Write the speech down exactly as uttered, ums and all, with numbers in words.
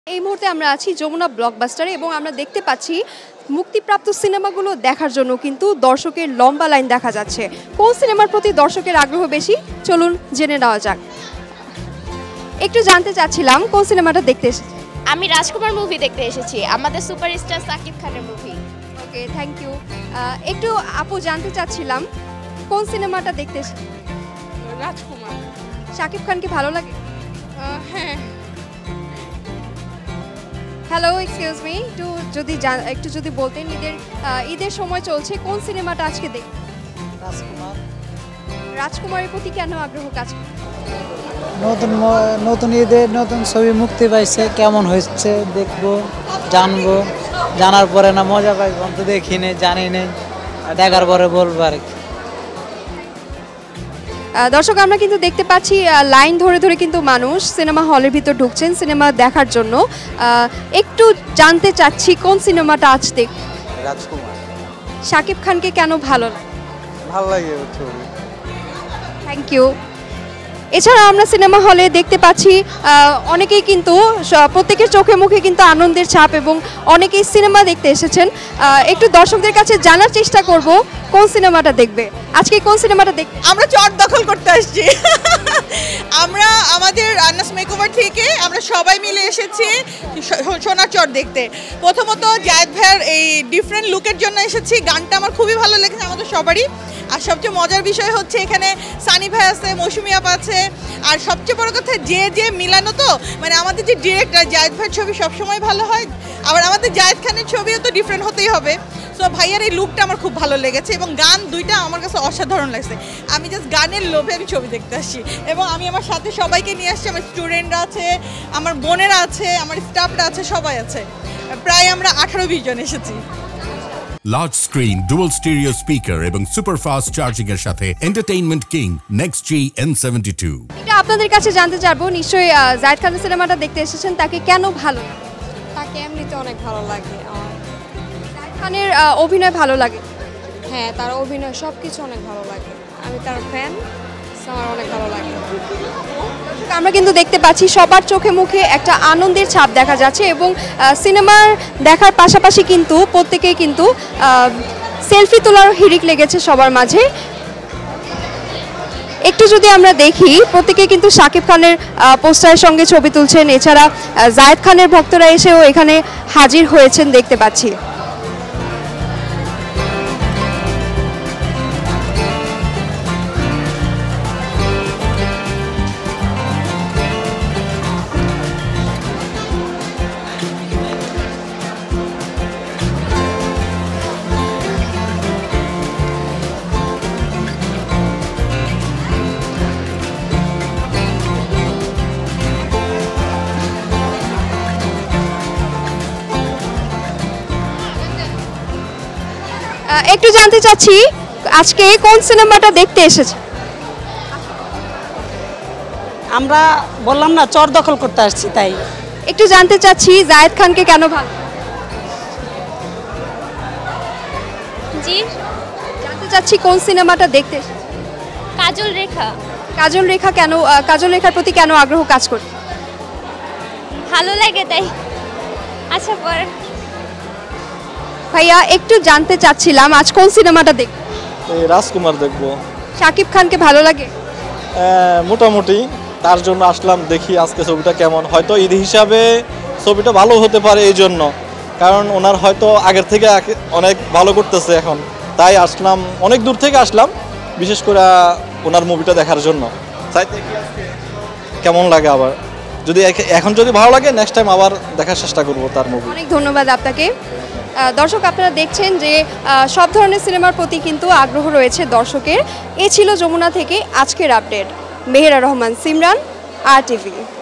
এই মুহূর্তে আমরা আছি যমুনা ব্লকবাস্টারে এবং আমরা দেখতে পাচ্ছি মুক্তিপ্রাপ্ত সিনেমাগুলো দেখার জন্য কিন্তু দর্শকের লম্বা লাইন দেখা যাচ্ছে। কোন সিনেমার প্রতি দর্শকের আগ্রহ বেশি চলুন জেনে নেওয়া যাক। একটু জানতে চাচ্ছিলাম কোন সিনেমাটা দেখতে এসেছি? আমি রাজকুমার মুভি দেখতে এসেছি, আমাদের সুপারস্টার সাকিব খানের মুভি। Okay, thank you. একটু আপু জানতে চাচ্ছিলাম কোন সিনেমাটা দেখতে এসেছি? রাজকুমার। সাকিব খানকে ভালো লাগে? হ্যাঁ। হ্যালো, এক্সকিউজ মি, একটু যদি একটু যদি বলতেন ঈদের ঈদের সময় চলছে, কোন সিনেমাটা আজকে দেখ? রাজকুমার। রাজকুমারের প্রতি কেন আগ্রহ কাজ করে? নতুন নতুন ঈদের নতুন ছবি মুক্তি পাইছে, কেমন হয়েছে দেখবো, জানবো, জানার পরে না মজা পাইব, তো দেখি নেই, জানি নেই, দেখার পরে বলবো আর কি। দর্শক, আমরা কিন্তু দেখতে পাচ্ছি লাইন ধরে ধরে কিন্তু মানুষ সিনেমা হলের ভিতর ঢুকছেন সিনেমা দেখার জন্য। একটু জানতে চাচ্ছি কোন সিনেমাটা আজ দেখ? রাজকুমার। সাকিব খানকে কেন ভালো লাগে? ভালো লাগে ছবি। Thank you. এছাড়া আমরা সিনেমা হলে দেখতে পাচ্ছি অনেকেই কিন্তু প্রত্যেকের চোখে মুখে কিন্তু আনন্দের ছাপ এবং অনেকেই সিনেমা দেখতে এসেছেন। একটু দর্শকদের কাছে জানার চেষ্টা করব কোন সিনেমাটা দেখবে আজকে। কোন সিনেমাটা দেখ? আমরা চর দখল করতে আসছি। আমরা আমাদের আন্নাস মেকওভার থেকে আমরা সবাই মিলে এসেছি সোনার চর দেখতে। প্রথমত জায়েদ ভাইয়ের এই ডিফারেন্ট লুকের জন্য এসেছি, গানটা আমার খুবই ভালো লেগেছে আমাদের সবারই। আর সবচেয়ে মজার বিষয় হচ্ছে এখানে সানি ভাই আছে, মৌসুমি আপা আছে, আর সবচেয়ে বড় কথা যে যে মিলানো, তো মানে আমাদের যে ডিরেক্টর জায়েদ ভাইয়ের ছবি সবসময় ভালো হয়, আবার আমাদের জায়েদ খানের ছবিও তো ডিফারেন্ট হতেই হবে। সো ভাইয়ার এই লুকটা আমার খুব ভালো লেগেছে এবং গান দুইটা আমার কাছে অসাধারণ লাগছে। আমি জাস্ট গানের লোভে আমি ছবি দেখতে আসছি এবং আমি আমার সাথে সবাইকে নিয়ে আসছি। আমার স্টুডেন্টরা আছে, আমার বোনেরা আছে, আমার স্টাফরা আছে, সবাই আছে। প্রায় আমরা আঠারো বিশ জন এসেছি। Large screen, dual stereo speaker এবং সুপার ফাস্ট চার্জিং এর সাথে entertainment king next G N seventy two. এটা আপনাদের কাছে জানতে চাইবো, নিশ্চয়ই জায়েদ খানের সিনেমাটা দেখতে এসেছেন, তাকে কেন ভালো? তাকে এমনিতে অনেক ভালো লাগে আমার। জায়েদ খানের অভিনয় ভালো লাগে? হ্যাঁ, তার অভিনয় সব কিছু অনেক ভালো লাগে, আমি তার ফ্যান, আমার অনেক ভালো লাগে। আমরা কিন্তু দেখতে পাচ্ছি সবার চোখে মুখে একটা আনন্দের ছাপ দেখা যাচ্ছে এবং সিনেমার দেখার পাশাপাশি কিন্তু প্রত্যেকেই কিন্তু সেলফি তোলার হিড়িক লেগেছে সবার মাঝে। একটু যদি আমরা দেখি প্রত্যেকে কিন্তু সাকিব খানের পোস্টারের সঙ্গে ছবি তুলছেন, এছাড়া জায়েদ খানের ভক্তরা এসেও এখানে হাজির হয়েছেন দেখতে পাচ্ছি। একটু জানতে চাচ্ছি আজকে কোন সিনেমাটা দেখতে এসেছে? আমরা বললাম না চর দখল করতে আসছি, তাই একটু জানতে চাচ্ছি জায়েদ খানকে কেন ভালো? জি, জানতে চাচ্ছি কোন সিনেমাটা দেখতে এসেছে? কাজল রেখা। কাজল রেখা কেন? কাজল রেখার প্রতি কেন আগ্রহ কাজ করছে? ভালো লাগে তাই। আচ্ছা, পরে ভাইয়া একটু জানতে চাচ্ছিলাম আজ কোন সিনেমাটা দেখ? এই রাজকুমার দেখবো। সাকিব খানকে ভালো লাগে? মোটামুটি, তার জন্য আসলাম, দেখি আজকে ছবিটা কেমন। হয়তো ঈদ হিসাবে ছবিটা ভালো হতে পারে এই জন্য, কারণ ওনার হয়তো আগের থেকে অনেক ভালো করতেছে এখন, তাই আসলাম, অনেক দূর থেকে আসলাম বিশেষ করে ওনার মুভিটা দেখার জন্য। তাই দেখি আজকে কেমন লাগে, আবার যদি এখন যদি ভালো লাগে নেক্সট টাইম আবার দেখার চেষ্টা করবো তার মুভি। অনেক ধন্যবাদ আপনাকে। দর্শক, আপনারা দেখছেন যে সব ধরনের সিনেমার প্রতি কিন্তু আগ্রহ রয়েছে দর্শকের। এ ছিল যমুনা থেকে আজকের আপডেট। মেহেরা রহমান, সিমরান, আর টিভি।